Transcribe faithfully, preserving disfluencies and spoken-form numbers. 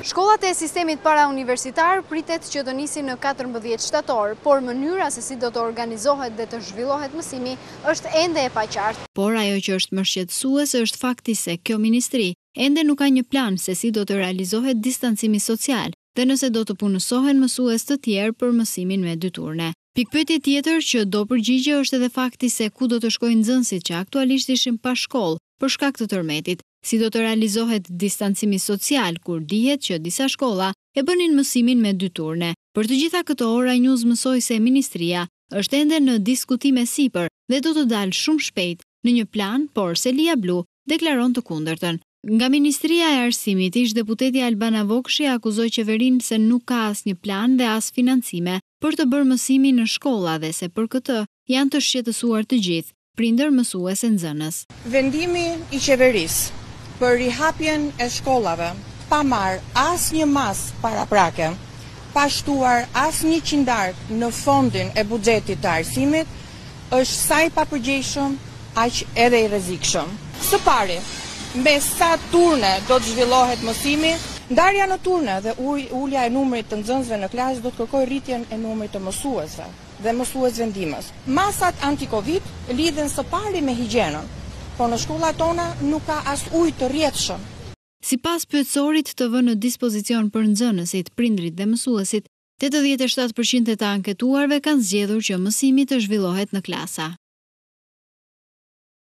Shkollat e sistemit parauniversitar pritet që të nisin në katërmbëdhjetë shtator, por mënyra se si do të organizohet dhe të zhvillohet mësimi është ende e paqartë. Por ajo që është më shqetësuese është fakti se kjo ministri ende nuk ka një plan se si do të realizohet distancimi social dhe nëse do të punësohen mësues të tjerë për mësimin me dyturne. Pikpyetje tjetër që do përgjigje është edhe fakti se ku do të shkojnë nxënësit që aktualisht ishin pa shkollë për shkak të tërmetit, si do të realizohet distancimi social kur dihet që disa shkolla e bënin mësimin me dy turne. Për të gjitha këto ora News mësoi se Ministria është ende në diskutime sipër dhe do të dalë shumë shpejt në një plan, por Selia Blu deklaron të kundërtën. Nga Ministria e Arsimit, ish-deputeti Albana Vokshi akuzoi qeverinë se nuk ka asnjë plan dhe as financime për të bërë mësimin në shkolla dhe se për këtë janë të shqetësuar të gjithë, prindër, mësues e nxënës. Vendimi i qeverisë për rihapjen e shkollave, pa marrë asnjë mas paraprake, pa shtuar asnjë qindark në fondin e buxhetit të arsimit, është sa i papërgjegjshëm, aq edhe i rrezikshëm. Së pari, me sa turne do të zhvillohet mësimi, ndarja në turne dhe ulja e numrit të nxënësve në klasë do të kërkojë rritjen e numrit të mësuesve dhe mësuesve ndihmës. Masat anti-Covid lidhen së pari me higjienën, por në shkollat tona nuk ka as ujë të rrjedhshëm. Sipas pyetësorit të vënë në dispozicion për nxënësit, prindrit dhe mësuesit, tetëdhjetë e shtatë përqind të anketuarve kanë zgjedhur që mësimi të zhvillohet në klasa.